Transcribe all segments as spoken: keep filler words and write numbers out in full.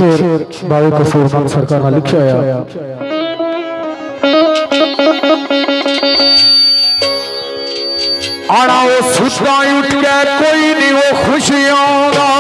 शेर बाबे कसूर मान सरकार ने लिखा है। आना वो सुता उठ के कोई नहीं वो खुशियां दा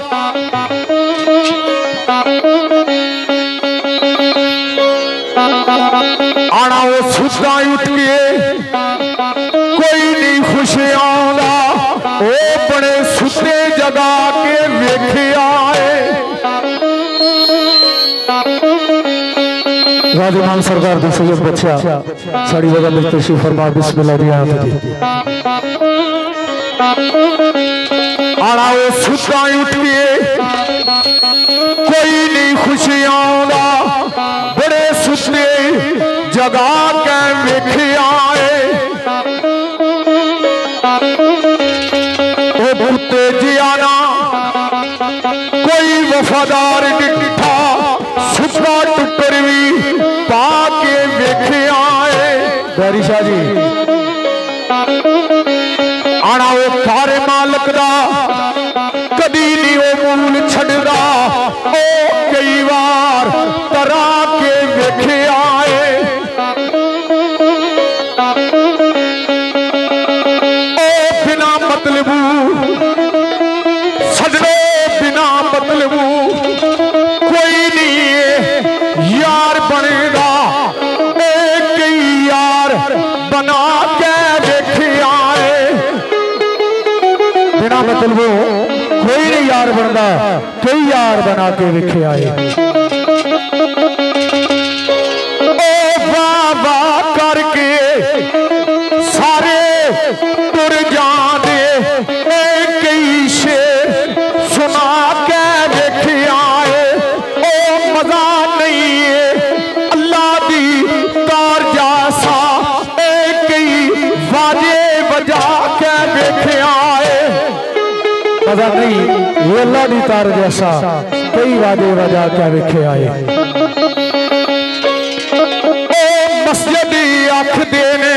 आना वो सुता उठ के कोई नहीं खुशियां दा ओ बड़े सुते जगा के वेखे आए। राजमान सरकार दी सैयद बच्चा साड़ी वजह में तशरीफ फरमा बिस्मिल्लाह दी आते थे। आना वो सुता उठ के कोई नहीं खुशियां दा बड़े सुते जगा के वेखे आए। ओ बुते जियाना कोई वफादार डिठा सुता टुकर भी पा के वेखे आए। बैरी शाह जी आना वो थारे मालक दा कदी नहीं वो मूल छड़दा ओ कई बार तरा के वेखे आए। ओ बिना मतलबू सजनो बिना मतलबू कोई नहीं यार बनेगा ए कई यार बना के वेखे आए। बिना मतलब कोई नहीं यार बनता कई यार बना के विखे आए। ओ बाबा करके सारे तुर जाने कई शेर सुना के वेखे आए। ओ मजा नहीं है अल्लाह दी तार जासा कई वाजे बजा के वेखे आए। मजा नहीं ये अल्लाह दी तार जैसा कई वादे वजा क्या विखे आए। ओ मस्जिद आख देने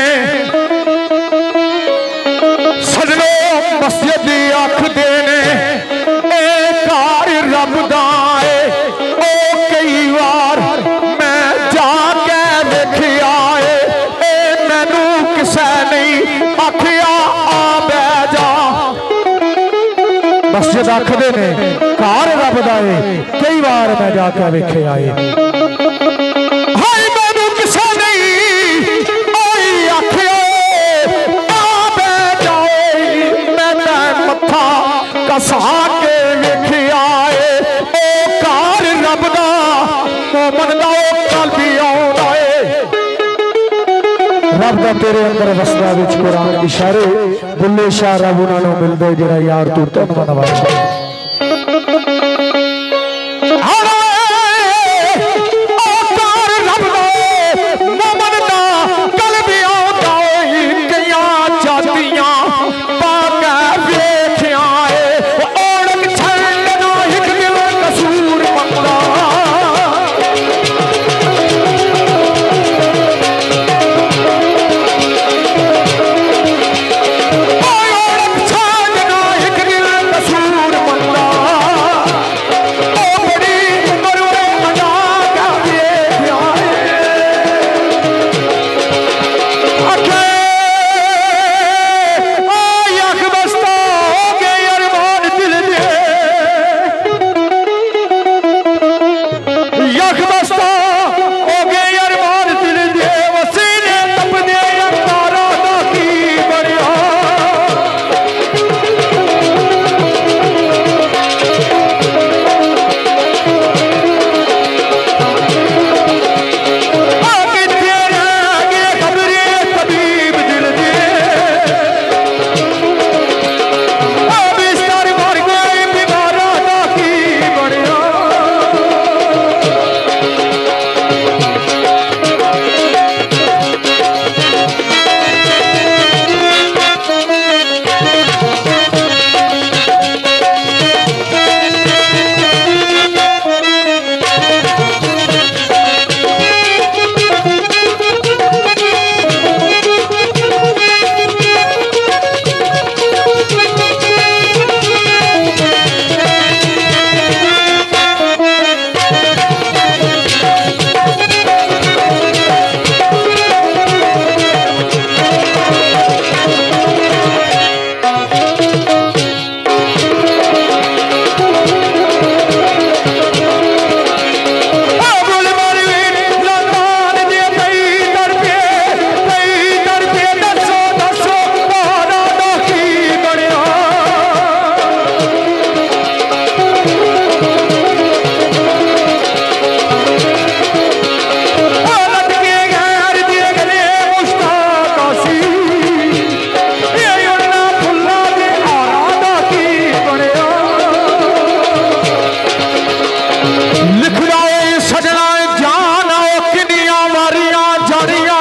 सजनो मस्जिद आख देने ए कार रब दाए। ओ कई बार मैं जाके वेखे आए ए मैनू किसे नहीं आखिया आ बै जा। मस्जिद आखदे ने कार रब दाए कई बार मैं जाके वेखे आए। हाय मैनू किसे नहीं आई आखिया आ बै जाए मैं मत्था कसा के वेखे आए। ओ कार रब दा मोमन दा कल भी आउंदा ए। रब दा तेरे अंदर वसदा विच कुरान इशारे बुल्ले शाह रब उन्होंने मिलते जरा यार तू तन मनवाए। सी ये उन्ना फुल्ला दे हारा दा की बनिया लिखदा ए सजना जान ओ किन्नियां वारियां जानियां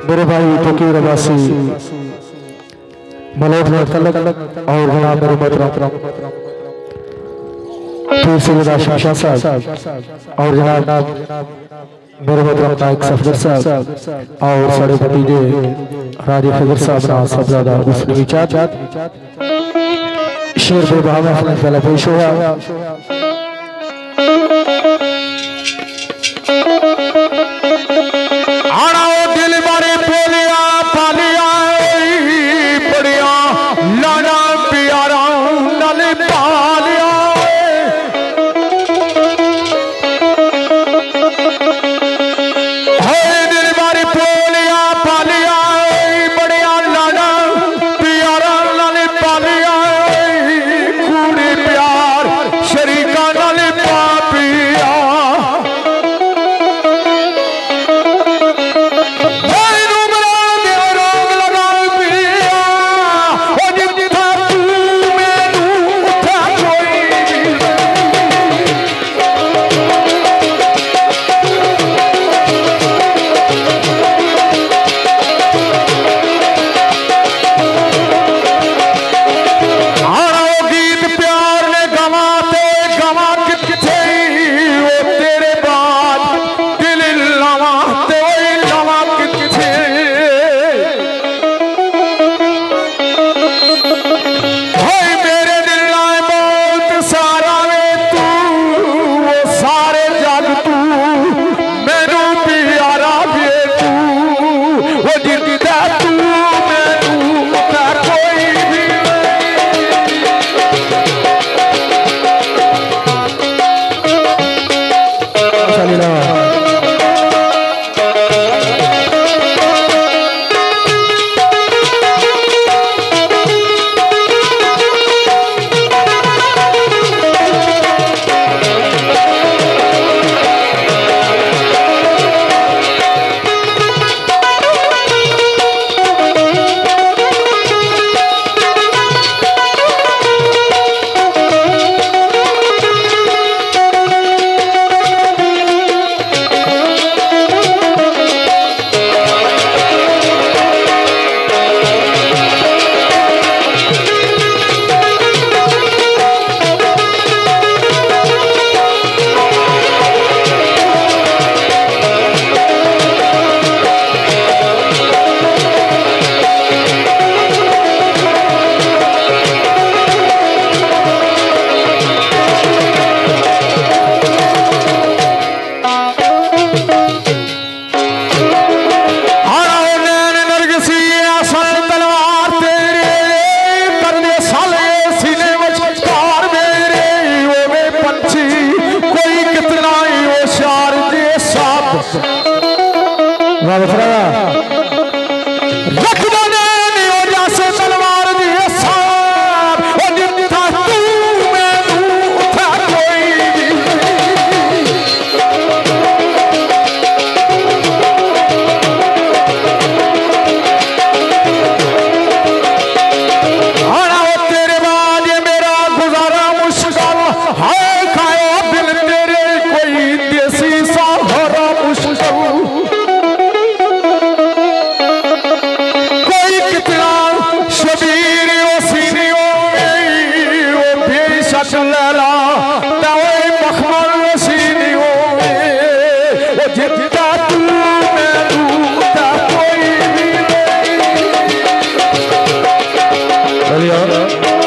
मेरे भाई फकीर अब्बासी मलोट तलक और जनाब मेरे मोहतरम पीर सैयद आशिम शाह साहब और जनाब मेरे मोहतरम नायक सफदर साहब और सारे भतीजे राजी खबर साहब ना सब ज्यादा मुस्लिम चाहत शेर बेबहा में पहले पेश हुआ। चलिए